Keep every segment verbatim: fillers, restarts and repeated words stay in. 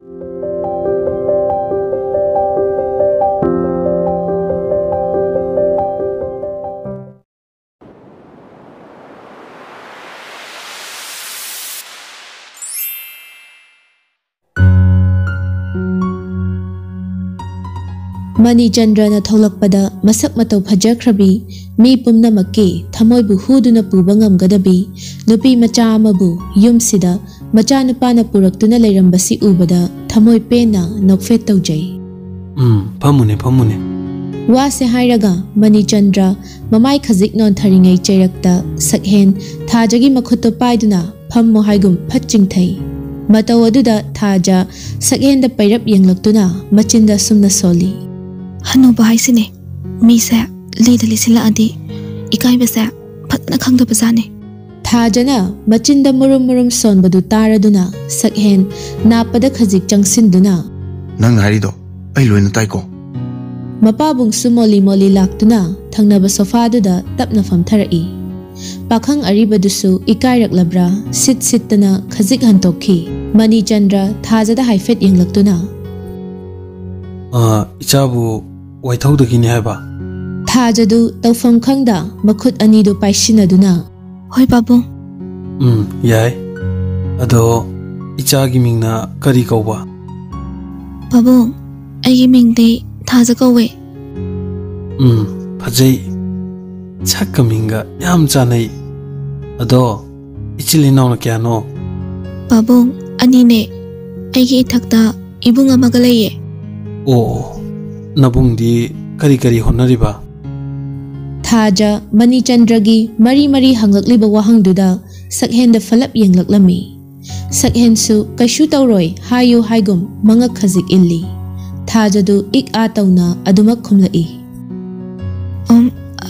Mani Chandrana tholakpada masak matau phajakhrabi mi pumnamakki thamoi bu huduna puba ngamgadabi nupi macha amabu yumsida macha nupana puraktuna leirambasi ubada thamoi pena nokfet taujai um phamune phamune wa se hairaga Mani Chandra mamai khazik non tharingai cheirakta sakhen thajagi makhutto paiduna phammo haigum phaching thai matau aduda thaja sakhen da pairap yenglaktuna machinda sumna soli Hanu bahai sini, misa lida lisila adi, ikai basa patna khang da basane. Thajana machinda murum murum son badu taraduna sakhen napada khazik changsinduna. Nang hari do, ay luena tay ko. Mapabung sumoli moli laktuna thangnaba sofa duda tapna famtharai. Pakhang aribadusu ikai raklabra sit sittana khazik hantokhi. Mani Chandra thajada haifet yenglaktuna. Ah, ichabu Waithou dagini haiba. Thajadu tawfam khangda makhut anidu paishinaduna. Hoi babu. Um, yai. Ado ichagi mingna kari kauba. Babu, ayi mingde thaja kauwe. Um, phajai. Chakka minga yam chanai. Ado ichili nauna kya no. Babu, anine ayi ithakta ibung amaga leye. Oh, nabung di kari kari honariba. Thaja Mani Chandragi mari mari hanglakliba wahangduda sakhenda falap yenglaklami. Sakhensu kaishu tauroi hayu haigum mangak khazik illi. Thajadu ik atawna adumak khumlai. Um,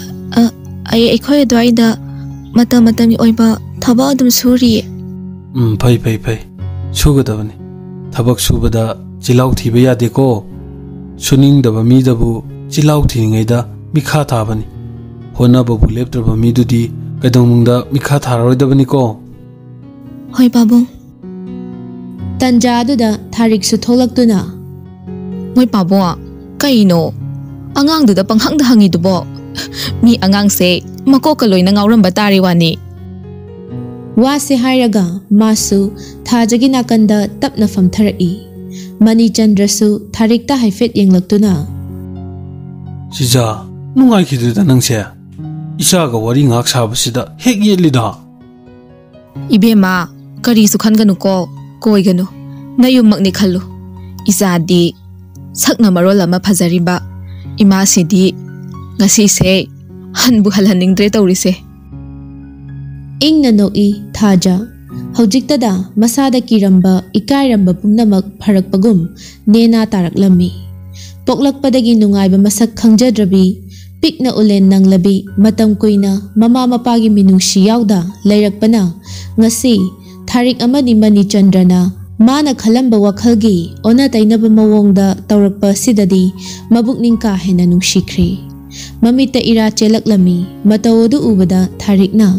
ay ikhoi dwaida mata matami oiba thaba adum suri. Um, pai pai pai. Sugadabani. Thabak subada chilau thiba yade ko. Suning daba mi dabu chilau thiningai da mikha thabani. Hona babu leptraba mi dudi kaidongmungda mikha tharoi ko. Hoi babu. Tanja aduda Tharik su tholaktuna. Moi babu kaino angang duda panghang da hangi dubo. Mi angang se makoka loina ngauramba tari wani. Wa se hairaga masu thajagi nakanda tapna famtharai. Mani Chandra su Tharikta haifet yenglaktuna. Sija nungai khiduda nangse. Isaga wari ngak sabasida hek yelida. Ibema kari su khanganu ko koiganu nayummakni khallu. Isadi sakna marol ama phajariba ima sidi ngasi se hanbu halhaningdre tawrise. Ingna noi Thaja Hojiktada masada kiramba ikairamba pumnamak pharakpagum nena taraklami. Poklakpadagi nungaiba masak khangjadrabi pikna ulen nanglabi matam kuina mama mapagi minungsi yauda lairakpana ngasi Tharik amani Mani Chandrana mana khalamba wakhalgi ona tainaba mawongda tawrakpa sidadi mabukning ka hena nungsikhri. Mamita ira chelaklami matawodu ubada Tharikna.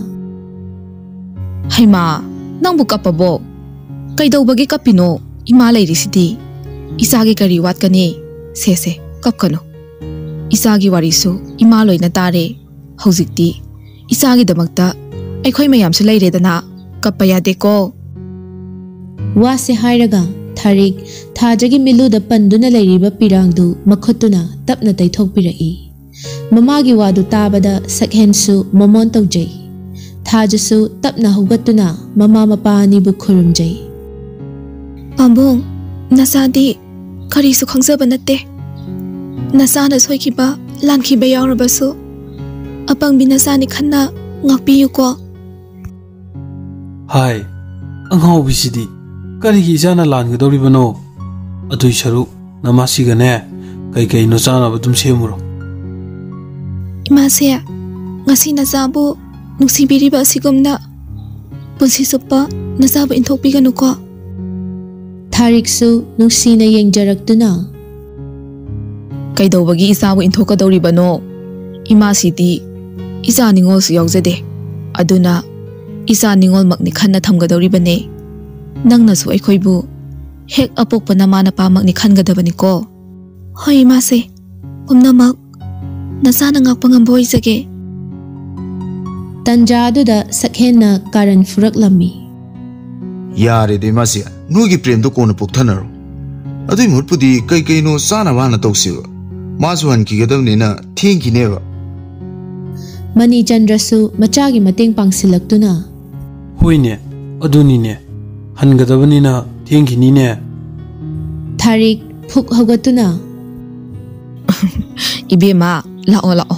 Haima nang buka pabo kaidau bagi kapino ima lairisidi isagi kari wat kani se se kapkano isagi warisu ima loina tare hojikti isagi damakta aikhoi mayam su laire dana kapaya deko wa se hairaga Tharik thajagi miluda panduna lairiba pirangdu makhutuna tapna taithokpirai mamagi wadu tabada sakhensu momon taujai Thajasu tapna hugatuna mama mapani bu khurumjai. Pambung nasadi kari su khangzaba natte. Nasana soikiba lankiba yaurabasu apang binasani khanna ngakpiyu ko. Hai, anghau bisidi kari gi jana langadoribano adui sharu namasiga ne kai kai no jana badum semuro. Imase ngasi nasabu nuksibiriba asigumna punsi suppa nasabu inthokpiganu ko. Thariksu nuksina yengjaraktuna. Kaidawbagi isabu inthokadoribano ima sidi isa ningol su yaujade aduna isa ningol makni khanna thamgadoribane nangna su aikhoibu hek apokpa namana pamakni khangadabani ko. Hoi mase, pumnamak nasana ngakpa ngamba oizage. Tanja aduda Sakhenna karan furaklami. Yare de masi nugi prem do kona puktanaro. Adui mutpudi kai kai no sana wana tausiwa. Masuhan ki gadamni na thinki neva. Mani Chandrasu machagi mateng pangsilaktuna. Hoine, aduni ne. Hangadabani na thinki ni ne. Tharik phuk hogatuna. Ibema lao lao.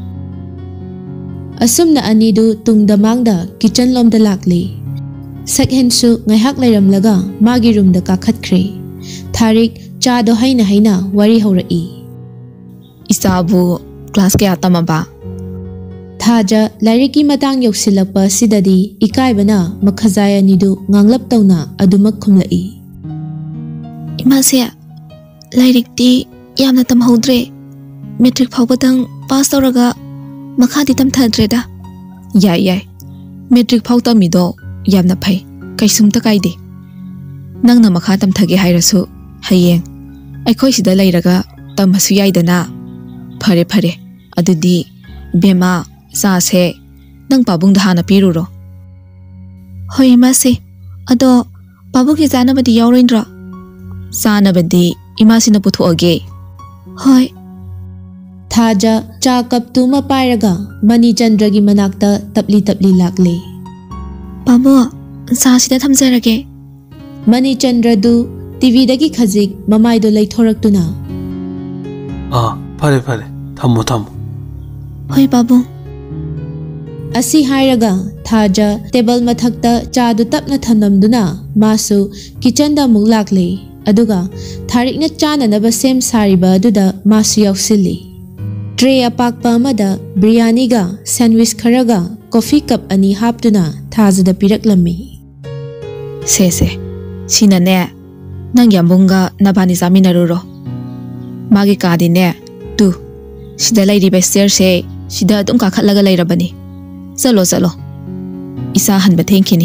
Asumna anidu tungdamangda kitchen lomda lakli. Sakhensu ngaihak lairamlaga magi roomda kakhatkre. Tharik chado haina haina wari haurai. Isabu class kaya tamaba. Thaja lairiki matang yoksilakpa sidadi ikaibana makhazaya nidu nganglap tawna adumak khumlai. Imasya lairikti yamna tamhaudre. Metric phawbatang pass tawraga makhadi tamthadreda. Yai yai. Metric phawta mido yamna phai kaisumta kaide. Nangna makha tamthage hairasu hayeng aikhoi sida lairaga tamasu yaidana. Phare phare adudi bema sa se nang pabung dahana piruro. Hoi mase ado pabu ki janabadi yawrindra. Sanabadi imasina puthoage. Hoi. Thaja cha cup tuma pairaga Mani Chandragi manakta tapli tapli lakle. Pabu sa sida thamjarage. Mani Chandra du T V dagi khajik mamaido laithораktuna. Ah, phare phare. Thammo thammo. Hoi babu. Asi hairaga Thaja table mathakta chadu tapna thamnamduna masu kitchen da muk lakle. Aduga Tharikna chana naba sem sariba aduda masu yausili. Tray apakpa amada biryani ga sandwich kharaga coffee cup ani haptuna Thajada piraklami. Se se. Sina ne. Nang yambunga nabani zaminaruro. Magi kadi ne. Tu. Sida lairiba stair se sida adum kakhatlaga lairabani. Chalo chalo. Isa hanba thankini.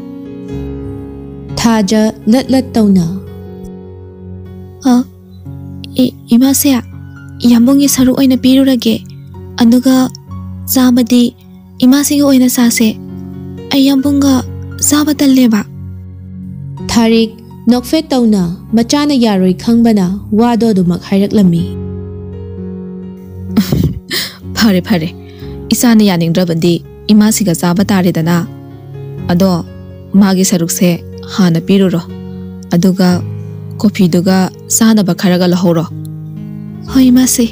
Thaja lat lat tawna. Ha. I imase yambungi saru oina pirurage. Anuga zabadi imase ga oina sase. Ay yambunga zabatalleba. Tharik nokfet tawna machana yaroi khangbana wado dumak hairaklami. Phare phare isana yaningdrabandi imasiga zaba taredana ado magi sarukse hana piruro aduga coffee duga sana bakharaga lahoro. Hoi masi.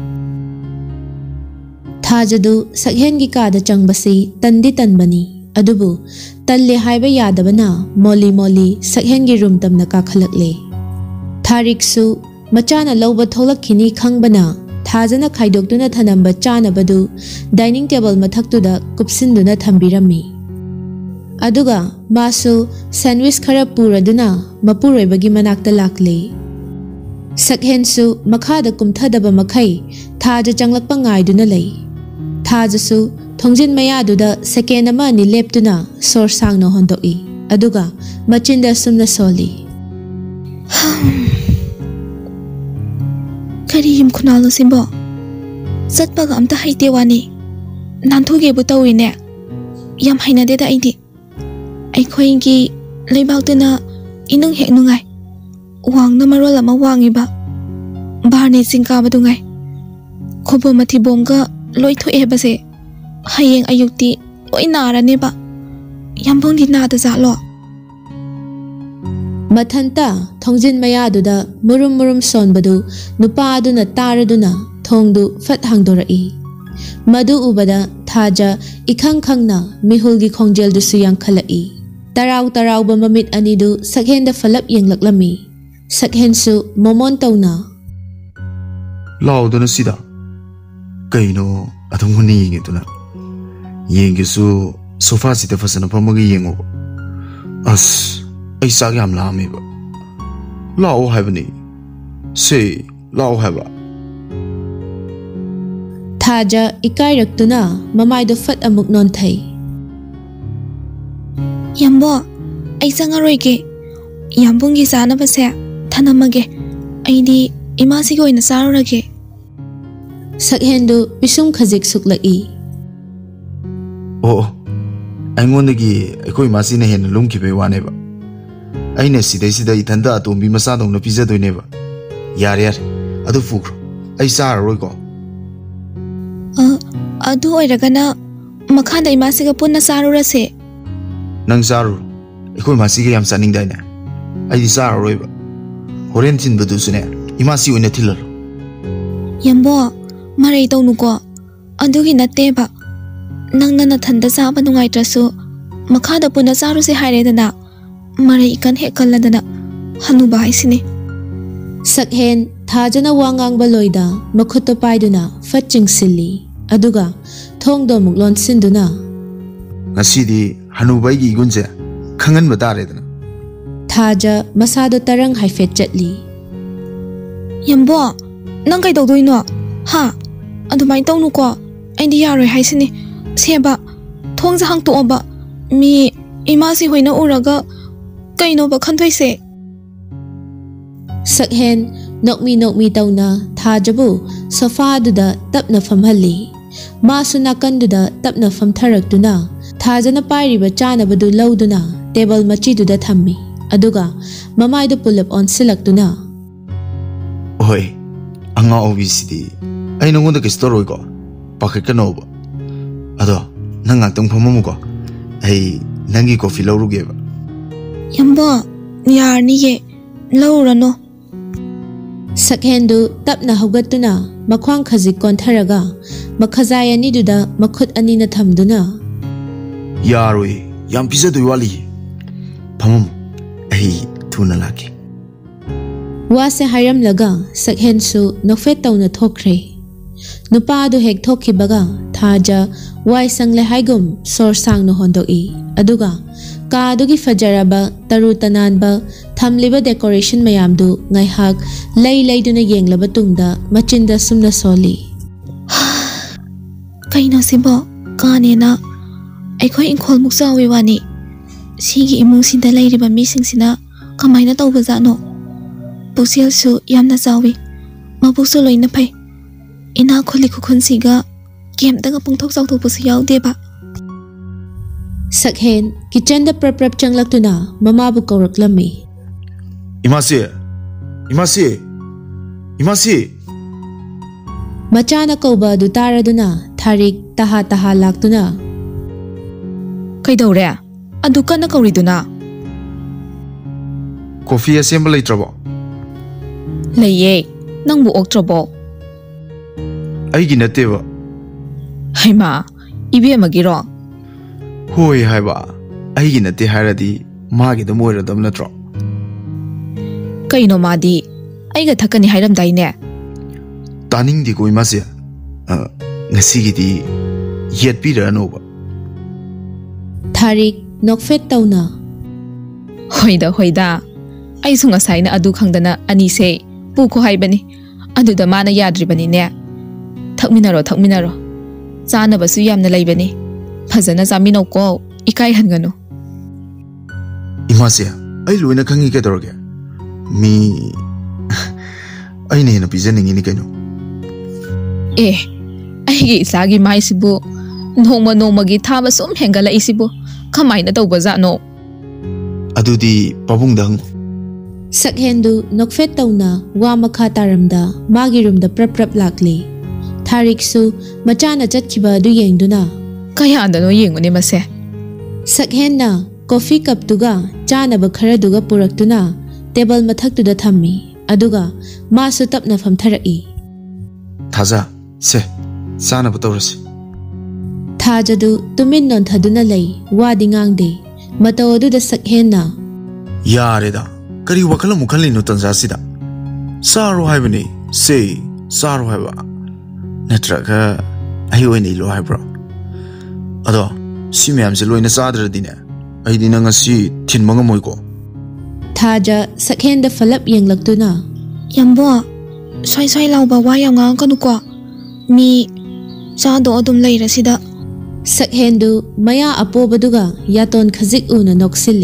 Thajadu Sakhengi kada changbasi tandi tanbani adubu talle haiba yadabana moli moli Sakhengi room tamna kakhalakle. Thariksu machana lawba tholakhini khangbana Thajana khaidokduna thanamba chanabadu dining table mathaktuda kupsinduna thambirami. Aduga masu sandwich khara puraduna mapuroibagi manakta lakle. Sakhensu makhada kumthadaba makhai Thaja changlakpa ngaiduna lei. Thajasu thongjin mayaduda second ama ni leptuna sor sangno hondoi. Aduga machinda sumna soli. Kari yum kunalo simbo. Satpaga amta haite wani. Nanthoge butawine. Yam hainade da aidi. Aikhoingi leibaktuna inung hek nungai. Wangna marol ama wangiba. Barne singka badungai. Khobo mathi bomga loitho ebase. Hayeng ayukti oi narane ba. Yambongdi nada zalo. Mathanta thongjin mayaduda murum murum sonbadu nupa aduna taraduna thongdu fat hangdorai. Madu ubada Thaja ikhang khangna mihulgi khongjel du suyang khalai. Tarau tarau ba mamit anidu Sakhenda falap yenglaklami. Sakhensu momon tawna. Laudana sida. Kaino adum huni yengituna. Yengisu sofa sida fasana pamagi yengo. As ay sagi am lami ba. Lao haibani. Say lao haiba. Thaja ikairakduna mamaido fat amuk nonthai. Yambo ay sangaroy ke ꯌꯥꯝꯕꯨꯡꯒꯤ ꯆꯥꯅꯕꯁꯦ ꯊꯅꯝꯃꯒꯦ ꯑꯩꯗꯤ ꯏꯃꯥꯁꯤꯒꯤ ꯑꯣꯏꯅ ꯆꯥꯔꯨꯔꯒꯦ ꯁꯛꯍꯦꯟꯗꯨ ꯄꯤꯁꯨꯝ ꯈꯖꯤꯛ ꯁꯨꯛꯂꯛꯏ ꯑꯣ ꯑꯩꯉꯣꯟꯗꯒꯤ ꯑꯩꯈꯣꯏ ꯏꯃꯥꯁꯤꯅ ꯍꯦꯟꯅ ꯂꯨꯝꯈꯤꯕꯩ ꯋꯥꯅꯦꯕ ꯑꯩꯅ ꯁꯤꯗꯩꯁꯤꯗ ꯏꯊꯟꯇ ꯑꯇꯣꯝꯕꯤ ꯃꯆꯥꯗꯧꯅ ꯄꯤꯖꯗꯣꯏꯅꯦꯕ ꯌꯥꯔꯦ ꯌꯥꯔꯦ ꯑꯗꯨ ꯄꯨꯈ꯭ꯔꯣ ꯑꯩ ꯆꯥꯔꯔꯣꯏꯀꯣ ꯑꯗꯨ ꯑꯣꯏꯔꯒꯅ ꯃꯈꯥꯗ ꯏꯃꯥꯁꯤꯒ ꯄꯨꯟꯅ ꯆꯥꯔꯨꯔꯁꯦ ꯅꯪ ꯆꯥꯔꯨꯔꯣ ꯑꯩꯈꯣꯏ ꯏꯃꯥꯁꯤꯒ ꯌꯥꯝ ꯆꯥꯅꯤꯡꯗꯥꯏꯅꯦ ꯑꯩꯗꯤ ꯆꯥꯔꯔꯣꯏꯕ ꯍꯣꯔꯦꯟ ꯊꯤꯟꯕꯗꯨꯁꯨꯅꯦ ꯏꯃꯥꯁꯤ ꯑꯣꯏꯅ ꯊꯤꯜꯂꯔꯣ ꯌꯥꯝꯕꯣ ꯃꯔꯩ ꯇꯧꯅꯨꯀꯣ ꯑꯗꯨꯒꯤ ꯅꯠꯇꯦꯕ ꯅꯪꯅ ꯅꯊꯟꯗ ꯆꯥꯕ ꯅꯨꯡꯉꯥꯏꯇ꯭ꯔꯁꯨ ꯃꯈꯥꯗ ꯄꯨꯟꯅ ꯆꯥꯔꯨꯁꯦ ꯍꯥꯏꯔꯦꯗꯅ ꯃꯔꯩ ꯏꯀꯟ ꯍꯦꯛ ꯀꯜꯂꯗꯅ ꯍꯅꯨꯕ ꯍꯥꯏꯁꯤꯅꯤ ꯁꯛꯍꯦꯟ ꯊꯥꯖꯅ ꯋꯥ ꯉꯥꯡꯕ ꯂꯣꯏꯗ ꯃꯈꯨꯠꯇꯣ ꯄꯥꯏꯗꯨꯅ ꯐꯠ ꯆꯤꯡꯁꯤꯜꯂꯤ ꯑꯗꯨꯒ ꯊꯣꯡꯗꯣ ꯑꯃꯨꯛ ꯂꯣꯟꯁꯤꯟꯗꯨꯅ ꯉꯁꯤꯗꯤ ꯍꯅꯨꯕꯩꯒꯤ ꯏꯒꯨꯟꯁꯦ ꯈꯪꯍꯟꯕ ꯇꯥꯔꯦꯗꯅ ꯊꯥꯖ ꯃꯁꯥꯗꯣ ꯇꯔꯪ ꯍꯥꯏꯐꯦꯠ ꯆꯠꯂꯤ ꯌꯥꯝꯕꯣ ꯅꯪ ꯀꯩꯗꯧꯗꯣꯏꯅꯣ ꯍꯥ ꯑꯗꯨꯃꯥꯏꯅ ꯇꯧꯅꯨꯀꯣ ꯑꯩꯗꯤ ꯌꯥꯔꯣꯏ ꯍꯥꯏꯁꯤꯅꯤ ꯁꯦꯕ ꯊꯣꯡꯁꯦ ꯍꯥꯡꯇꯣꯛꯑꯕ ꯃꯤ ꯏꯃꯥꯁꯤ ꯍꯣꯏꯅ ꯎꯔꯒ ꯀꯩꯅꯣꯕ ꯈꯟꯗꯣꯏꯁꯦ ꯁꯛꯍꯦꯟ ꯅꯣꯛꯃꯤ ꯅꯣꯛꯃꯤ ꯇꯧꯅ ꯊꯥꯖꯕꯨ ꯁꯣꯐꯥꯗꯨꯗ ꯇꯞꯅ ꯐꯝꯍꯜꯂꯤ ꯃꯥꯁꯨ ꯅꯥꯀꯟꯗꯨꯗ ꯇꯞꯅ ꯐꯝꯊꯔꯛꯇꯨꯅ ꯊꯥꯖꯅ ꯄꯥꯏꯔꯤꯕ ꯆꯥꯅꯕꯗꯨ ꯂꯧꯗꯨꯅ ꯇꯦꯕꯜ ꯃꯆꯤꯗꯨꯗ ꯊꯝꯃꯤ ꯑꯗꯨꯒ ꯃꯃꯥꯏꯗꯨ ꯄꯨꯜꯂꯞ ꯑꯣꯟꯁꯤꯜꯂꯛꯇꯨꯅ ꯍꯣꯏ ꯑꯉꯥꯎꯕꯤꯁꯤꯗꯤ ꯑꯩ ꯅꯉꯣꯟꯗ ꯀꯩꯁꯨ ꯇꯧꯔꯣꯏꯀꯣ ꯄꯥꯈꯠꯀꯅꯣꯕ ꯑꯗꯣ ꯅꯪ ꯉꯥꯛꯇꯪ ꯐꯝꯃꯝꯃꯨꯀꯣ ꯑꯩ ꯅꯪꯒꯤ ꯀꯣꯐꯤ ꯂꯧꯔꯨꯒꯦꯕ ꯌꯥꯝꯕꯣ ꯌꯥꯔꯅꯤꯌꯦ ꯂꯧꯔꯨꯔꯅꯣ ꯁꯛꯍꯦꯟꯗꯨ ꯇꯞꯅ ꯍꯧꯒꯠꯇꯨꯅ ꯃꯈ꯭ꯋꯥꯡ ꯈꯖꯤꯛ ꯀꯣꯟꯊꯔꯒ ꯃꯈꯖꯥꯏ ꯑꯅꯤꯗꯨꯗ ꯃꯈꯨꯠ ꯑꯅꯤꯅ ꯊꯝꯗꯨꯅ ꯌꯥꯔꯣꯏ ꯌꯥꯝ ꯄꯤꯖꯗꯣꯏ ꯋꯥꯠꯂꯤ ꯐꯝꯃꯝꯃꯨ ꯑꯩ ꯊꯨꯅ ꯂꯥꯛꯀꯦ ꯋꯥꯁꯦ ꯍꯥꯏꯔꯝꯂꯒ ꯁꯛꯍꯦꯟꯁꯨ ꯅꯣꯛꯐꯦꯠ ꯇꯧꯅ ꯊꯣꯛꯈ꯭ꯔꯦ ꯅꯨꯄꯥꯗꯨ ꯍꯦꯛ ꯊꯣꯛꯈꯤꯕꯒ ꯊꯥꯖ ꯋꯥꯏ ꯁꯪꯂꯦ ꯍꯥꯏꯒꯨꯝ ꯁꯣꯔ ꯁꯥꯡꯅ ꯍꯣꯟꯗꯣꯛꯏ ꯑꯗꯨꯒ ꯀꯥꯗꯨꯒꯤ ꯐꯖꯔꯕ ꯇꯔꯨ ꯇꯅꯥꯟꯕ ꯊꯝꯂꯤꯕ ꯗꯦꯀꯣꯔꯦꯁꯟ ꯃꯌꯥꯝꯗꯨ ꯉꯥꯏꯍꯥꯛ ꯂꯩ ꯂꯩꯗꯨꯅ ꯌꯦꯡꯂꯕ ꯇꯨꯡꯗ ꯃꯆꯤꯟꯗ ꯁꯨꯝꯅ ꯁꯣꯜꯂꯤ ꯀꯩꯅꯣ ꯁꯤꯕꯣ ꯀꯥꯅꯦꯅ ꯑꯩꯈꯣꯏ ꯏꯪꯈꯣꯜꯃꯨꯛ ꯆꯥꯎꯋꯤ ꯋꯥꯅꯤ ꯁꯤꯒꯤ ꯏꯃꯨꯡꯁꯤꯗ ꯂꯩꯔꯤꯕ ꯃꯤꯁꯤꯡꯁꯤꯅ ꯀꯃꯥꯏꯅ ꯇꯧꯕꯖꯥꯠꯅꯣ ꯄꯨꯛꯆꯦꯜꯁꯨ ꯌꯥꯝꯅ ꯆꯥꯎꯋꯤ ꯃꯕꯨꯛꯁꯨ ꯂꯣꯏꯅ ꯐꯩ ꯏꯅꯥꯛ ꯈꯨꯜꯂꯤ ꯈꯨꯈꯨꯟꯁꯤꯒ ꯀꯦꯝꯇꯒ ꯄꯨꯡꯊꯣꯛ ꯆꯥꯎꯊꯣꯛꯄꯁꯨ ꯌꯥꯎꯗꯦꯕ ꯁꯛꯍꯦꯟ ꯀꯤꯆꯟꯗ ꯄ꯭ꯔꯞ ꯄ꯭ꯔꯞ ꯆꯪꯂꯛꯇꯨꯅ ꯃꯃꯥꯕꯨ ꯀꯧꯔꯛꯂꯝꯃꯤ 이마씨, 이마씨, 이마씨. ꯃꯆꯥꯅ ꯀꯧꯕ ꯑꯗꯨ ꯇꯥꯔꯗꯨꯅ ꯊꯥꯔꯤꯛ ꯇꯍꯥ ꯇꯍꯥ ꯂꯥꯛꯇꯨꯅ ꯀꯩꯗꯧꯔꯦ ꯑꯗꯨ ꯀꯟꯅ ꯀꯧꯔꯤꯗꯨꯅ 코피 ꯑꯁꯦꯝꯕ ꯂꯩꯇ꯭ꯔꯕꯣ ꯂꯩꯌꯦ ꯅꯪꯕꯨ ꯑꯣꯛꯇ꯭ꯔꯕꯣ ꯑꯩꯒꯤ ꯅꯠꯇꯦꯕ ꯍꯩꯃꯥ 이베ꯝꯃꯒꯤꯔꯣ ꯍꯣꯏ ꯍꯥꯏꯕ ꯑꯩꯒꯤ ꯅꯠꯇꯦ ꯍꯥꯏꯔꯗꯤ ꯃꯥꯒꯤꯗꯝ ꯑꯣꯏꯔꯗꯝ ꯅꯠꯇ꯭ꯔꯣ ꯀꯩꯅꯣ ꯃꯥꯗꯤ ꯑꯩꯒ ꯊꯛꯀꯅꯤ ꯍꯥꯏꯔꯝꯗꯥꯏꯅꯦ ꯇꯥꯅꯤꯡꯗꯦꯀꯣ ꯏꯃꯥꯁꯦ ꯉꯁꯤꯒꯤꯗꯤ ꯌꯦꯠꯄꯤꯔꯅꯣꯕ ꯊꯥꯔꯤꯛ ꯅꯣꯛꯐꯦꯠ ꯇꯧꯅ ꯍꯣꯏꯗ ꯍꯣꯏꯗ ꯑꯩꯁꯨ ꯉꯁꯥꯏꯅ ꯑꯗꯨ ꯈꯪꯗꯅ ꯑꯅꯤꯁꯦ ꯄꯨꯈꯣ ꯍꯥꯏꯕꯅꯤ ꯑꯗꯨꯗ ꯃꯥꯅ ꯌꯥꯗ꯭ꯔꯤꯕꯅꯤꯅꯦ ꯊꯛꯃꯤꯟꯅꯔꯣ ꯊꯛꯃꯤꯟꯅꯔꯣ ꯆꯥꯅꯕꯁꯨ ꯌꯥꯝꯅ ꯂꯩꯕꯅꯤ ꯐꯖꯅ ꯆꯥꯃꯤꯟꯅꯧꯀꯣ ꯏꯀꯥꯏꯍꯟꯒꯅꯨ 이마씨 ꯑꯩ ꯂꯣꯏꯅ ꯈꯪꯉꯤ ꯀꯩꯗꯧꯔꯒꯦ ꯃꯤ ꯑꯩꯅ ꯍꯦꯟꯅ ꯄꯤꯖꯅꯤꯡꯉꯤꯅꯤ ꯀꯩꯅꯣ ꯑꯦ ꯑꯩꯒꯤ ꯏꯆꯥꯒꯤ ꯃꯥꯏꯁꯤꯕꯨ ꯅꯣꯡꯃ ꯅꯣꯡꯃꯒꯤ ꯊꯥꯕ ꯁꯨꯝ ꯍꯦꯟꯒꯠꯂꯛꯏꯁꯤꯕꯨ ꯀꯃꯥꯏꯅ ꯇꯧꯕꯖꯥꯠꯅꯣ ꯑꯗꯨꯗꯤ ꯄꯥꯕꯨꯡꯗ ꯍꯪꯉꯨ ꯁꯛꯍꯦꯟꯗꯨ ꯅꯣꯛꯐꯦꯠ ꯇꯧꯅ ꯋꯥ ꯃꯈꯥ ꯇꯥꯔꯝꯗ ꯃꯥꯒꯤ ꯔꯨꯝꯗ ꯄ꯭ꯔꯞ ꯄ꯭ꯔꯞ ꯂꯥꯛꯂꯤ ꯊꯥꯔꯤꯛꯁꯨ ꯃꯆꯥꯅ ꯆꯠꯈꯤꯕ ꯑꯗꯨ ꯌꯦꯡꯗꯨꯅ ꯀꯌꯥꯗꯅꯣ ꯌꯦꯡꯉꯨꯅꯦ ꯃꯁꯦ ꯁꯛꯍꯦꯟꯅ ꯀꯣꯐꯤ ꯀꯞꯇꯨꯒ ꯆꯥꯅꯕ ꯈꯔꯗꯨꯒ ꯄꯨꯔꯛꯇꯨꯅ ꯇꯦꯕꯜ ꯃꯊꯛꯇꯨꯗ ꯊꯝꯃꯤ ꯑꯗꯨꯒ ꯃꯥꯁꯨ ꯇꯞꯅ ꯐꯝꯊꯔꯛꯏ ꯊꯥꯖ ꯁꯦ ꯆꯥꯅꯕ ꯇꯧꯔꯁꯤ ꯊꯥꯖꯗꯨ ꯇꯨꯃꯤꯟ ꯅꯣꯟꯊꯗꯨꯅ ꯂꯩ ꯋꯥꯗꯤ ꯉꯥꯡꯗꯦ ꯃꯇꯧ ꯑꯗꯨꯗ ꯁꯛꯍꯦꯟꯅ ꯌꯥꯔꯦꯗ ꯀꯔꯤ ꯋꯥꯈꯜ ꯑꯃꯨꯛ ꯈꯜꯂꯤꯅꯣ ꯇꯟꯖꯥꯁꯤꯗ ꯆꯥꯔꯣ ꯍꯥꯏꯕꯅꯤ ꯁꯦ ꯆꯥꯔꯣ ꯍꯥꯏꯕ ꯅꯠꯇ꯭ꯔꯒ ꯑꯩ ꯑꯣꯏꯅ ꯏꯜꯂꯣ ꯍꯥꯏꯕ꯭ꯔꯣ ꯑꯗꯣ ꯁꯤ ꯃꯌꯥꯝꯁꯦ ꯂꯣꯏꯅ ꯆꯥꯗ꯭ꯔꯗꯤꯅꯦ ꯑꯩꯗꯤ ꯅꯪ ꯉꯁꯤ ꯊꯤꯟꯕ ꯉꯝꯃꯣꯏꯀꯣ ꯊꯥꯖ ꯁꯛꯍꯦꯟꯗ ꯐꯂꯞ ꯌꯦꯡꯂꯛꯇꯨꯅ ꯌꯥꯝꯕꯣ ꯁ꯭ꯋꯥꯏ ꯁ꯭ꯋꯥꯏ ꯂꯥꯎꯕ ꯋꯥ ꯌꯥꯝ ꯉꯥꯡꯉꯛꯀꯅꯨꯀꯣ ꯃꯤ ꯆꯥꯗꯣ ꯑꯗꯨꯝ ꯂꯩꯔꯁꯤꯗ ꯁꯛꯍꯦꯟꯗꯨ ꯃꯌꯥ ꯑꯄꯣꯕꯗꯨꯒ ꯌꯥꯇꯣꯟ ꯈꯖꯤꯛ ꯎꯅ ꯅꯣꯛꯁꯤꯜꯂꯤ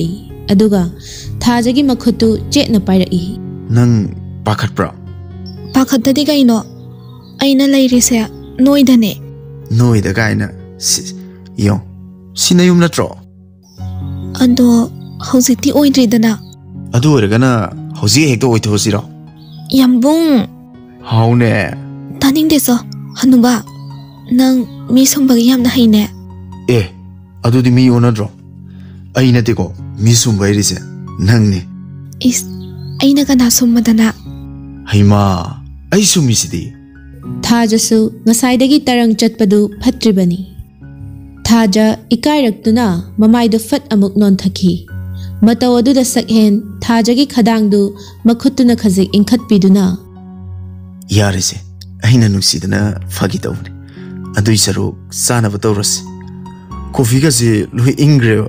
aduga Thajagi makhutu chetna pairai. Nang pakhat pra? Pakhat dadi kaino. Aina lairise noidane. Noida kaina. Yo, sinayum natro. Ado hausikti oidridana. Adu oragana hausi hekto oithosiro. Yambung. Haune. Taning deso hanuba. Nang mi sumbagi yamna haine. Eh, adu di mi onadro. Aina teko mi sumbai rise. Nang ne. Is aina kana summadana. Haima, ai sumisidi. Thajasu ngasaidagi tarang chatpadu phatribani. Thaja ikairakuna mamaidu fat amuk non thaki. Mataw aduda sakhen Thajagi khadangdu makhutuna khazik inkhatpiduna. Yarise, aina nusidana fagi tawne. Adui saruk sana batawras. Kofi kasi lui ingrewa.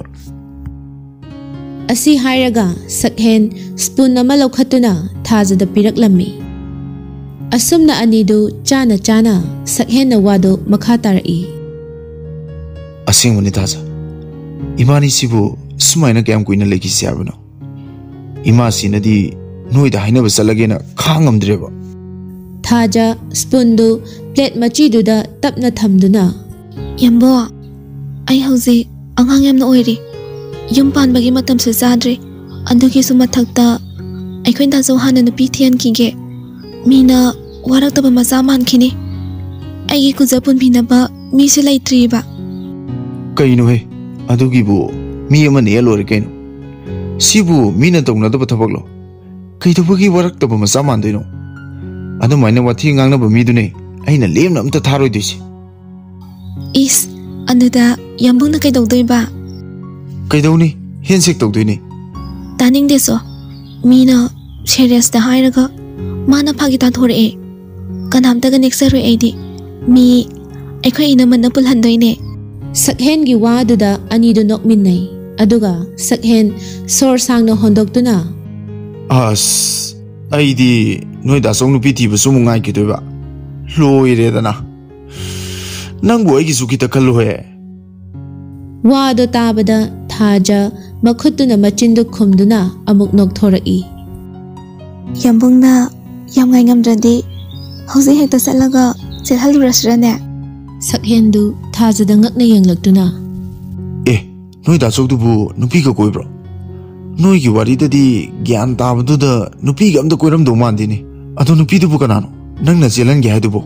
Asi hairaga sakhen spoon nama laukhatuna Thajada piraklammi. Asumna anidu chana chana sakhen na wado makatarai. Asing wani Thaja. Imani sibu sumaina kayam kuina leki siyabano. Ima sinadi noida haina basalage na khangam dreba. Thaja spoon du plate machi duda tapna thamduna. Yambo, ai hausi angang yamna oiri. Yum panbagi matam se zadre. Anduki sumathakta aikhoin da zohana nupi thian kige. Mina warak taba mazaman kini. Aigi kuzapun binaba mi se laitriba. Kaino he, adugi bu mi amane yalore kaino. Sibu mina tawna taba thabaklo. Kaitobagi warak taba mazaman doino. Adu maina wathi ngangna ba mi dune aina lemna amta tharoi disi. Is anuda yambungna kai dogdoiba. Kaidawni hensek tawdoini. Taning deso mina serious da hairaga mana phagita thore kanamta ga next ro edi mi aikhoi ina manna pulhandoine. Sakhen gi wa duda anidu nokminnai. Aduga sakhen sor sangno hondoktuna. As aidi noi da song nupi thiba sumu ngai ki doiba. Loire dana. Nangbu aigi sukita kallo he. Wado tabada Thaja makhutuna machindu khumduna amuk nokthorai. Yambungna yamngai ngamdradi hausi hekta salaga selhalu restaurant. Sakhendu Thajada ngakna yenglaktuna. Eh, noi da sok dubu nupi ka koibro. Noi ki wari dadi gyan tabadu da nupi ga amda koiram do mandini. Ado nupi dubu kanano. Nang na jelan ge hadubo.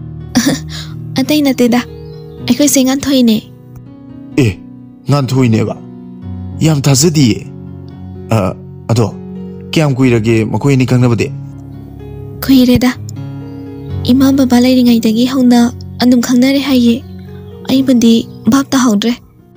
Atai na teda. Aikoi sengan thoine. Eh, ngan thoine ba. Yam thazadi. Ah, ado kyam kuirage makoi ni kangnabade. Kuireda. Ima baba lairingai dagi hauna anum khangnare haye. Ai bandi bab ta haudre.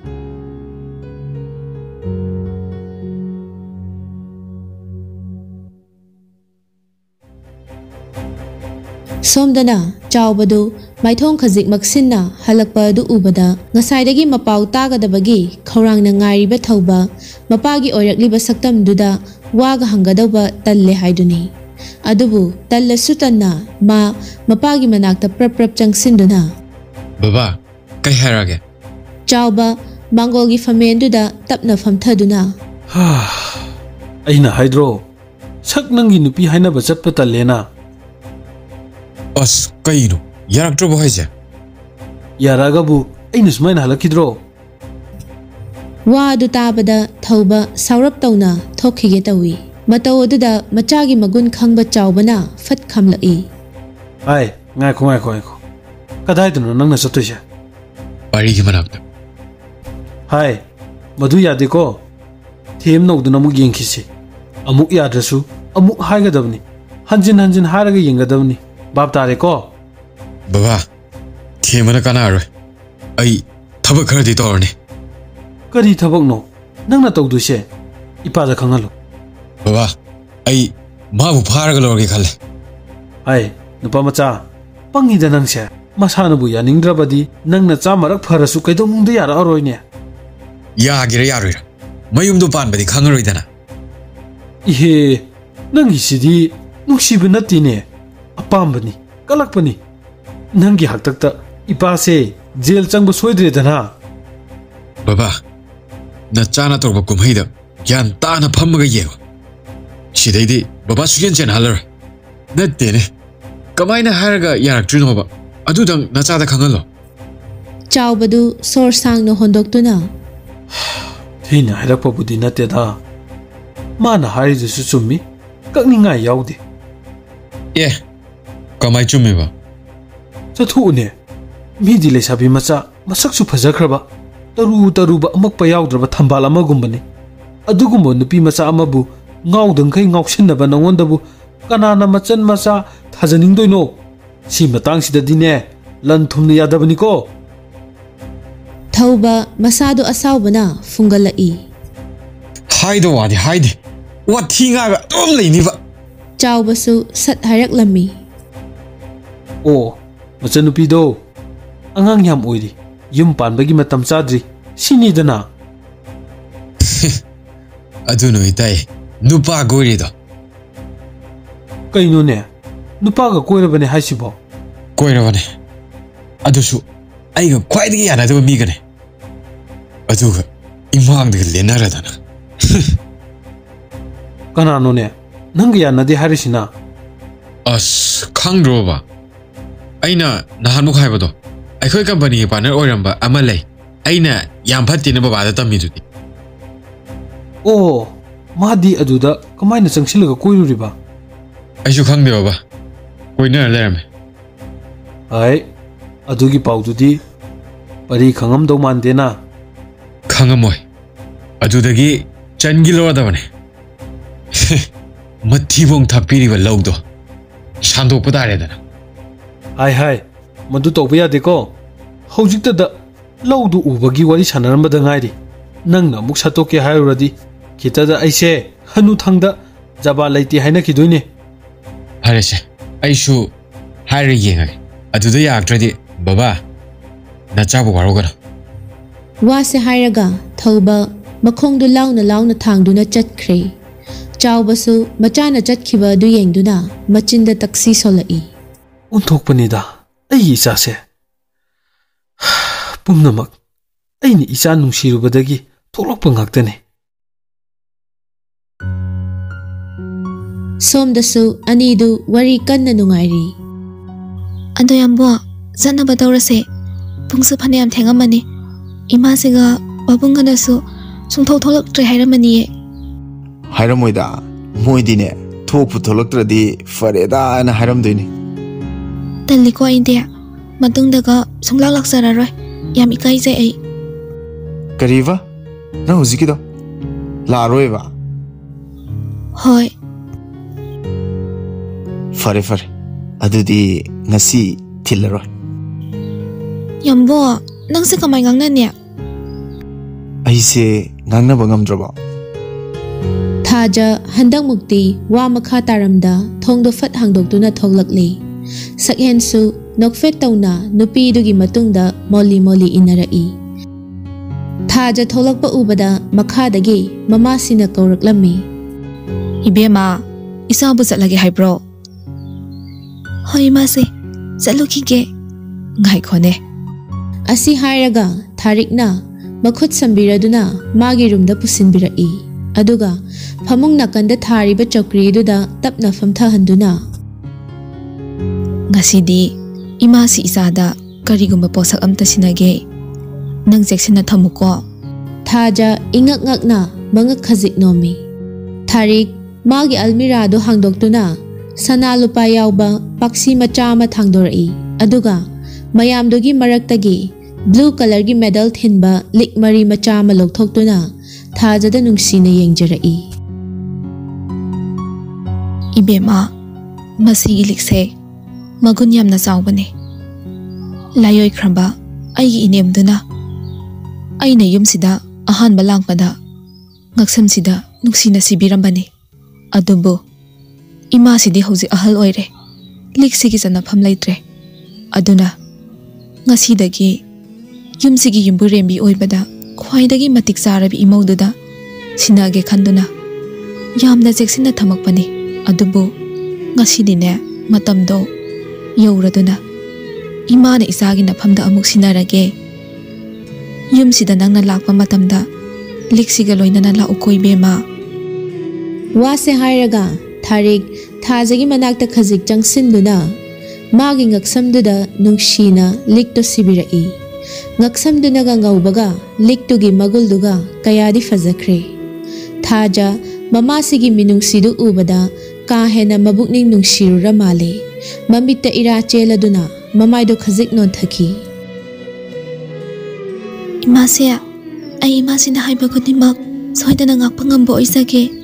Somdana chawbadu maithong khazik maksinna halakpa du ubada ngasaidagi mapau tagadabagi khorangna ngairiba thauba mapagi oirakliba saktam duda waga hangadauba talle haiduni adubu talle sutanna ma mapagi manakta prap prap changsinduna. Baba kai harage chawba mangolgi famen duda tapna famthaduna. Ha aina haidro sak nangi nupi haina ba chatpa tallena. As kaino yaraktro bo haise Yaragabu aina sumaina halakidro. Wadu tabada thauba saurap tawna thokhige tawi mataw aduda machagi magun khangba chawbana fat khamlai. Ai ngai ko ngai ko ngai ko kadai dunu nangna chatoise pari gi manakta. Hai madu yade ko them noduna mu yengkhisi amuk yadrasu amuk haigadabni hanjin hanjin haraga yengadabni. Bab tare ko Baba themana kana ro ai thabak kharadi torne. Kari thabak no nangna tawduse ipa da khangalo. Baba ai mabu pharaga lorge khale. Ai nupa macha pangi da nangse masana bu yaningdrabadi nangna chamarak pharasu kaidongda yara aroine. Yagira yaroira mayumdo panbadi khangaroi dana. Ihe nangi sidi nuksiba natine. Apambani kalakpani nangi haktakta ipase jail changba soidre dana. Baba na chana torba kumhaida ꯒ꯭ꯌꯥꯟ ꯇꯥꯅ ꯐꯝꯃꯒ ꯌꯦꯡꯉꯣ ꯁꯤꯗꯩꯗꯤ ꯕꯕꯥ ꯁꯨꯛꯆꯦꯟ ꯆꯦꯟꯍꯜꯂꯔꯣꯏ ꯅꯠꯇꯦꯅꯦ ꯀꯃꯥꯏꯅ ꯍꯥꯏꯔꯒ ꯌꯥꯔꯛꯇ꯭ꯔꯤꯅꯣꯕ ꯑꯗꯨꯗꯪ ꯅꯆꯥꯗ ꯈꯪꯍꯜꯂꯣ ꯆꯥꯎꯕꯗꯨ ꯁꯣꯔ ꯁꯥꯡꯅ ꯍꯣꯟꯗꯣꯛꯇꯨꯅ ꯊꯤꯅ ꯍꯥꯏꯔꯛꯄꯕꯨꯗꯤ ꯅꯠꯇꯦꯗ ꯃꯥꯅ ꯍꯥꯏꯔꯤꯗꯨꯁꯨ ꯆꯨꯝꯃꯤ ꯀꯛꯅꯤꯡꯉꯥꯏ ꯌꯥꯎꯗꯦ ꯑꯦ ꯀꯃꯥꯏ ꯆꯨꯝꯃꯤꯕ ꯆꯠꯊꯣꯛꯎꯅꯦ ꯃꯤꯗꯤ ꯂꯩꯁꯥꯕꯤ ꯃꯆꯥ ꯃꯁꯛꯁꯨ ꯐꯖꯈ꯭ꯔꯕ ꯇꯔꯨ ꯇꯔꯨꯕ ꯑꯃꯛꯄ ꯌꯥꯎꯗ꯭ꯔꯕ ꯊꯝꯕꯥꯜ ꯑꯃꯒꯨꯝꯕꯅꯤ ꯑꯗꯨꯒꯨꯝꯕ ꯅꯨꯄꯤ ꯃꯆꯥ ꯑꯃꯕꯨ ꯉꯥꯎꯗꯪꯈꯩ ꯉꯥꯎꯁꯤꯟꯅꯕ ꯅꯉꯣꯟꯗꯕꯨ ꯀꯅꯥꯅ ꯃꯆꯟ ꯃꯆꯥ ꯊꯥꯖꯅꯤꯡꯗꯣꯏꯅꯣ ꯁꯤ ꯃꯇꯥꯡꯁꯤꯗꯗꯤꯅꯦ ꯂꯟ ꯊꯨꯝꯅ ꯌꯥꯗꯕꯅꯤꯀꯣ ꯊꯧꯕ ꯃꯁꯥꯗꯨ ꯑꯁꯥꯎꯕꯅ ꯐꯨꯡꯒꯠꯂꯛꯏ ꯍꯥꯏꯗ ꯋꯥꯗꯤ ꯍꯥꯏꯗꯦ ꯋꯥꯊꯤ ꯉꯥꯏꯕ ꯑꯗꯨꯝ ꯂꯩꯅꯤꯕ ꯆꯥꯎꯕꯁꯨ ꯁꯠ ꯍꯥꯏꯔꯛꯂꯝꯃꯤ ꯑꯣ ꯃꯆꯟꯅꯨꯄꯤꯗꯣ ꯑꯉꯥꯡ ꯌꯥꯝ ꯑꯣꯏꯔꯤ ꯌꯨꯝ ꯄꯥꯟꯕꯒꯤ ꯃꯇꯝ ꯆꯥꯗ꯭ꯔꯤ ꯁꯤꯅꯤꯗꯅ ꯑꯗꯨ ꯅꯣꯏ ꯇꯥꯏ ꯅꯨꯄꯥ ꯀꯣꯏꯔꯤꯗꯣ ꯀꯩꯅꯣꯅꯦ ꯅꯨꯄꯥꯒ ꯀꯣꯏꯔꯕꯅꯦ ꯍꯥꯏꯁꯤꯕꯣ ꯀꯣꯏꯔꯕꯅꯦ ꯑꯗꯨꯁꯨ ꯑꯩꯒ ꯈ꯭ꯋꯥꯏꯗꯒꯤ ꯌꯥꯅꯗꯕ ꯃꯤꯒꯅꯦ ꯑꯗꯨꯒ ꯏꯃꯥꯡꯗꯒ ꯂꯦꯟꯅꯔꯗꯅ ꯀꯅꯥꯅꯣꯅꯦ ꯅꯪꯒ ꯌꯥꯅꯗꯦ ꯍꯥꯏꯔꯤꯁꯤꯅ ꯑꯁ ꯈꯪꯗ꯭ꯔꯣꯕ ꯑꯩꯅ ꯅꯍꯥꯟꯃꯨꯛ ꯍꯥꯏꯕꯗꯣ ꯑꯩꯈꯣꯏ ꯀꯝꯄꯅꯤꯒꯤ ꯄꯥꯔꯠꯅꯔ ꯑꯣꯏꯔꯝꯕ ꯑꯃ ꯂꯩ ꯑꯩꯅ ꯌꯥꯝ ꯐꯠꯇꯦꯅ ꯕꯕꯥꯗ ꯇꯝꯃꯤꯗꯨꯗꯤ ꯑꯣ ꯃꯥꯗꯤ ꯑꯗꯨꯗ ꯀꯃꯥꯏꯅ ꯆꯪꯁꯤꯜꯂꯒ ꯀꯣꯏꯔꯨꯔꯤꯕ ꯑꯩꯁꯨ ꯈꯪꯗꯦ ꯕꯕꯥ ꯀꯣꯏꯅꯔ ꯂꯩꯔꯝꯃꯦ ꯍꯥꯏ ꯑꯗꯨꯒꯤ ꯄꯥꯎꯗꯨꯗꯤ ꯄꯔꯤ ꯈꯪꯉꯝꯗꯧ ꯃꯥꯟꯗꯦꯅ ꯈꯪꯉꯝꯃꯣꯏ ꯑꯗꯨꯗꯒꯤ ꯆꯟꯒꯤꯂꯣꯔꯗꯕꯅꯦ ꯃꯊꯤꯕꯣꯡ ꯊꯥꯛꯄꯤꯔꯤꯕ ꯂꯧꯗꯣ ꯁꯥꯟꯗꯣꯛꯄ ꯇꯥꯔꯦꯗꯅ ꯍꯥꯏ ꯍꯥꯏ ꯃꯗꯨ ꯇꯧꯕ ꯌꯥꯗꯦꯀꯣ ꯍꯧꯖꯤꯛꯇꯗ ꯂꯧꯗꯨ ꯎꯕꯒꯤ ꯋꯥꯔꯤ ꯁꯥꯟꯅꯔꯝꯕꯗ ꯉꯥꯏꯔꯤ ꯅꯪꯅ ꯑꯃꯨꯛ ꯁꯠꯇꯣꯛꯀꯦ ꯍꯥꯏꯔꯨꯔꯗꯤ ꯈꯤꯇꯗ ꯑꯩꯁꯦ ꯍꯅꯨꯊꯪꯗ ꯖꯕꯥ ꯂꯩꯇꯦ ꯍꯥꯏꯅꯈꯤꯗꯣꯏꯅꯦ ꯐꯔꯦꯁꯦ ꯑꯩꯁꯨ ꯍꯥꯏꯔ ꯌꯦꯡꯉꯒꯦ ꯑꯗꯨꯗ ꯌꯥꯔꯛꯇ꯭ꯔꯗꯤ ꯕꯕꯥ ꯅꯆꯥꯕꯨ ꯋꯥꯔꯧꯒꯅꯨ ꯋꯥꯁꯦ ꯍꯥꯏꯔꯒ ꯊꯧꯕ ꯃꯈꯣꯡꯗꯨ ꯂꯥꯎꯅ ꯂꯥꯎꯅ ꯊꯥꯡꯗꯨꯅ ꯆꯠꯈ꯭ꯔꯦ ꯆꯥꯎꯕꯁꯨ ꯃꯆꯥꯅ ꯆꯠꯈꯤꯕ ꯑꯗꯨ ꯌꯦꯡꯗꯨꯅ ꯃꯆꯤꯟꯗ ꯇꯛꯁꯤ ꯁꯣꯜꯂꯛꯏ ꯑꯣꯟꯊꯣꯛꯄꯅꯤꯗ ꯑꯩꯒꯤ ꯏꯆꯥꯁꯦ ꯄꯨꯝꯅꯃꯛ ꯑꯩꯅ ꯏꯆꯥ ꯅꯨꯡꯁꯤꯔꯨꯕꯗꯒꯤ ꯊꯣꯛꯂꯛꯄ ꯉꯥꯛꯇꯅꯤ ꯁꯣꯝꯗꯁꯨ ꯑꯅꯤꯗꯨ ꯋꯥꯔꯤ ꯀꯟꯅ ꯅꯨꯡꯉꯥꯏꯔꯤ ꯑꯗꯣ ꯌꯥꯝꯕꯣ ꯆꯠꯅꯕ ꯇꯧꯔꯁꯦ ꯄꯨꯡꯁꯨ ꯐꯅꯌꯥꯝ ꯊꯦꯡꯉꯝꯃꯅꯤ ꯏꯃꯥꯁꯤꯒ ꯄꯥꯕꯨꯡꯒꯅꯁꯨ ꯁꯨꯡꯊꯣꯛ ꯊꯣꯛꯂꯛꯇ꯭ꯔꯦ ꯍꯥꯏꯔꯝꯃꯅꯤꯌꯦ ꯍꯥꯏꯔꯝꯃꯣꯏꯗ ꯃꯣꯏꯗꯤꯅꯦ ꯊꯣꯛꯄꯨ ꯊꯣꯛꯂꯛꯇ꯭ꯔꯗꯤ ꯐꯔꯦꯗꯥꯅ ꯍꯥꯏꯔꯝꯗꯣꯏꯅꯤ ꯇꯜꯂꯤꯀꯣ ꯑꯩꯗꯤ ꯃꯇꯨꯡꯗꯒ ꯁꯨꯡꯂꯥꯛ ꯂꯥꯛꯆꯔꯔꯣꯏ ꯌꯥꯝ ꯏꯀꯥꯏꯖꯩ ꯑꯩ ꯀꯔꯤꯕ ꯅꯪ ꯍꯧꯖꯤꯛꯀꯤꯗꯣ ꯂꯥꯛꯑꯔꯣꯏꯕ ꯍꯣꯏ ꯐꯔꯦ ꯐꯔꯦ ꯑꯗꯨꯗꯤ ꯉꯁꯤ ꯊꯤꯜꯂꯔꯣꯏ ꯌꯥꯝꯕꯣ ꯅꯪꯁꯦ ꯀꯃꯥꯏ ꯉꯥꯡꯅꯅꯤ ꯑꯩꯁꯦ ꯉꯥꯡꯅꯕ ꯉꯝꯗ꯭ꯔꯕꯣ ꯊꯥꯖ ꯍꯟꯗꯛꯃꯨꯛꯇꯤ ꯋꯥ ꯃꯈꯥ ꯇꯥꯔꯝꯗ ꯊꯣꯡꯗꯣ ꯐꯠ ꯍꯥꯡꯗꯣꯛꯇꯨꯅ ꯊꯣꯛꯂꯛꯂꯤ ꯁꯛꯍꯦꯟꯁꯨ ꯅꯣꯛꯐꯦꯠ ꯇꯧꯅ ꯅꯨꯄꯤꯗꯨꯒꯤ ꯃꯇꯨꯡꯗ ꯃꯣꯜꯂꯤ ꯃꯣꯜꯂꯤ ꯏꯟꯅꯔꯛꯏ ꯊꯥꯖ ꯊꯣꯛꯂꯛꯄ ꯎꯕꯗ ꯃꯈꯥꯗꯒꯤ ꯃꯃꯥꯁꯤꯅ ꯀꯧꯔꯛꯂꯝꯃꯤ 이베마 이사부 ꯆꯠꯂꯒꯦ ꯍꯥꯏꯕ꯭ꯔꯣ ꯍꯣꯏ ꯏꯃꯥꯁꯦ ꯆꯠꯂꯨꯈꯤꯒꯦ ꯉꯥꯏꯈꯣꯅꯦ ꯑꯁꯤ ꯍꯥꯏꯔꯒ ꯊꯥꯔꯤꯛꯅ ꯃꯈꯨꯠ ꯁꯝꯕꯤꯔꯗꯨꯅ ꯃꯥꯒꯤ ꯔꯨꯝꯗ ꯄꯨꯁꯤꯟꯕꯤꯔꯛꯏ ꯑꯗꯨꯒ ꯐꯃꯨꯡ ꯅꯥꯀꯟꯗ ꯊꯥꯔꯤꯕ ꯆꯧꯀ꯭ꯔꯤꯗꯨꯗ ꯇꯞꯅ ꯐꯝꯊꯍꯟꯗꯨꯅ ꯉꯁꯤꯗꯤ ꯏꯃꯥꯁꯤ ꯏꯆꯥꯗ ꯀꯔꯤꯒꯨꯝꯕ ꯄꯣꯠꯁꯛ ꯑꯝꯇ ꯁꯤꯟꯅꯒꯦ ꯅꯪ ꯆꯦꯛꯁꯤꯟꯅ ꯊꯝꯃꯨꯀꯣ ꯊꯥꯖ ꯏꯉꯛ ꯉꯛꯅ ꯃꯉꯛ ꯈꯖꯤꯛ ꯅꯣꯝꯃꯤ ꯊꯥꯔꯤꯛ ꯃꯥꯒꯤ ꯑꯜꯃꯤꯔꯥꯗꯨ ꯍꯥꯡꯗꯣꯛꯇꯨꯅ ꯁꯅꯥ ꯂꯨꯄꯥ ꯌꯥꯎꯕ ꯄꯥꯛꯁꯤ ꯃꯆꯥ ꯑꯃ ꯊꯥꯡꯗꯣꯔꯛꯏ ꯑꯗꯨꯒ ꯃꯌꯥꯝꯗꯨꯒꯤ ꯃꯔꯛꯇꯒꯤ ꯕ꯭ꯂꯨ ꯀꯂꯔꯒꯤ ꯃꯦꯗꯜ ꯊꯤꯟꯕ ꯂꯤꯛ ꯃꯔꯤ ꯃꯆꯥ ꯑꯃ ꯂꯧꯊꯣꯛꯇꯨꯅ ꯊꯥꯖꯗ ꯅꯨꯡꯁꯤꯅ ꯌꯦꯡꯖꯔꯛꯏ 이베마 ꯃꯁꯤꯒꯤ ꯂꯤꯛꯁꯦ ꯃꯒꯨꯟ ꯌꯥꯝꯅ ꯆꯥꯎꯕꯅꯦ ꯂꯥꯏꯑꯣꯏꯈ꯭ꯔꯕ ꯑꯩꯒꯤ ꯏꯅꯦꯝꯗꯨꯅ ꯑꯩꯅ ꯌꯨꯝꯁꯤꯗ ꯑꯍꯥꯟꯕ ꯂꯥꯛꯄꯗ ꯉꯛꯁꯝꯁꯤꯗ ꯅꯨꯡꯁꯤꯅ ꯁꯤꯕꯤꯔꯝꯕꯅꯤ ꯑꯗꯨꯕꯨ ꯏꯃꯥꯁꯤꯗꯤ ꯍꯧꯖꯤꯛ ꯑꯍꯜ ꯑꯣꯏꯔꯦ ꯂꯤꯛꯁꯤꯒꯤ ꯆꯟꯅꯐꯝ ꯂꯩꯇ꯭ꯔꯦ ꯑꯗꯨꯅ ꯉꯁꯤꯗꯒꯤ ꯌꯨꯝꯁꯤꯒꯤ ꯌꯨꯝꯕꯨꯔꯦꯝꯕꯤ ꯑꯣꯏꯕꯗ ꯈ꯭ꯋꯥꯏꯗꯒꯤ ꯃꯇꯤꯛ ꯆꯥꯔꯕ ꯏꯃꯧꯗꯨꯗ ꯁꯤꯟꯅꯒꯦ ꯈꯟꯗꯨꯅ ꯌꯥꯝꯅ ꯆꯦꯛꯁꯤꯟꯅ ꯊꯝꯃꯛꯄꯅꯤ ꯑꯗꯨꯕꯨ ꯉꯁꯤꯗꯤꯅꯦ ꯃꯇꯝꯗꯣ ꯌꯧꯔꯗꯨꯅ ꯏꯃꯥꯅ ꯏꯆꯥꯒꯤ ꯅꯐꯝꯗ ꯑꯃꯨꯛ ꯁꯤꯟꯅꯔꯒꯦ ꯌꯨꯝꯁꯤꯗ ꯅꯪꯅ ꯂꯥꯛꯄ ꯃꯇꯝꯗ ꯂꯤꯛꯁꯤꯒ ꯂꯣꯏꯅꯅ ꯂꯥꯛꯎꯀꯣ ꯏꯕꯦꯝꯃ ꯋꯥꯁꯦ ꯍꯥꯏꯔꯒ ꯊꯥꯔꯤꯛ ꯊꯥꯖꯒꯤ ꯃꯅꯥꯛꯇ ꯈꯖꯤꯛ ꯆꯪꯁꯤꯟꯗꯨꯅ ꯃꯥꯒꯤ ꯉꯛꯁꯝꯗꯨꯗ ꯅꯨꯡꯁꯤꯅ ꯂꯤꯛꯇꯣ ꯁꯤꯕꯤꯔꯛꯏ ꯉꯛꯁꯝꯗꯨꯅꯒ ꯉꯧꯕꯒ ꯂꯤꯛꯇꯨꯒꯤ ꯃꯒꯨꯜꯗꯨꯒ ꯀꯌꯥꯗꯤ ꯐꯖꯈ꯭ꯔꯦ ꯊꯥꯖ ꯃꯃꯥꯁꯤꯒꯤ ꯃꯤꯅꯨꯡꯁꯤꯗꯨ ꯎꯕꯗ ꯀꯥ ꯍꯦꯟꯅ ꯃꯕꯨꯛꯅꯤꯡ ꯅꯨꯡꯁꯤꯔꯨꯔ ꯃꯥꯜꯂꯦ ꯃꯃꯤꯠꯇ ꯏꯔꯥ ꯆꯦꯜꯂꯗꯨꯅ ꯃꯃꯥꯏꯗꯣ ꯈꯖꯤꯛ ꯅꯣꯟꯊꯈꯤ ꯏꯃꯥꯁꯦ ꯑꯩ ꯏꯃꯥꯁꯤꯅ ꯍꯥꯏꯕ ꯈꯨꯗꯤꯡꯃꯛ ꯁꯣꯏꯗꯅ ꯉꯥꯛꯄ ꯉꯝꯕ ꯑꯣꯏꯖꯒꯦ